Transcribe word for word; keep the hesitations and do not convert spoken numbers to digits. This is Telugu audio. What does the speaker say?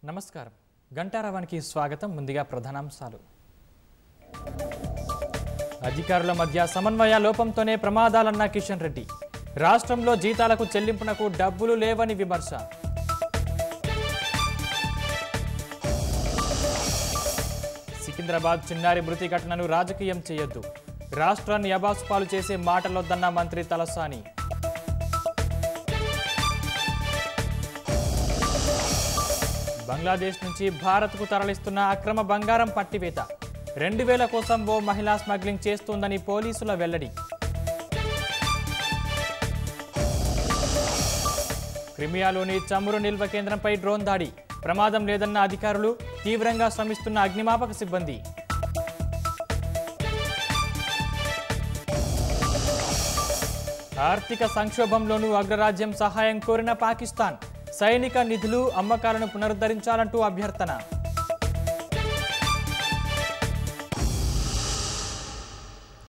నమస్కారం గంటారావానికి స్వాగతం ముందుగా ప్రధానాంశాలు అధికారుల మధ్య సమన్వయ లోపంతోనే ప్రమాదాలన్న కిషన్ రెడ్డి రాష్ట్రంలో జీతాలకు చెల్లింపునకు డబ్బులు లేవని విమర్శ సికింద్రాబాద్ చిన్నారి మృతి ఘటనను రాజకీయం చేయొద్దు రాష్ట్రాన్ని అబాసుపాలు చేసే మాటలొద్దన్న మంత్రి తలసాని బంగ్లాదేశ్ నుంచి భారత్కు తరలిస్తున్న అక్రమ బంగారం పట్టివేత రెండు వేల కోసం ఓ మహిళా స్మగ్లింగ్ చేస్తోందని పోలీసుల వెల్లడి క్రిమియాలోని చమురు నిల్వ కేంద్రంపై డ్రోన్ దాడి ప్రమాదం లేదన్న అధికారులు తీవ్రంగా శ్రమిస్తున్న అగ్నిమాపక సిబ్బంది ఆర్థిక సంక్షోభంలోనూ అగ్రరాజ్యం సహాయం కోరిన పాకిస్తాన్ సైనిక నిధులు అమ్మకాలను పునరుద్ధరించాలంటూ అభ్యర్థన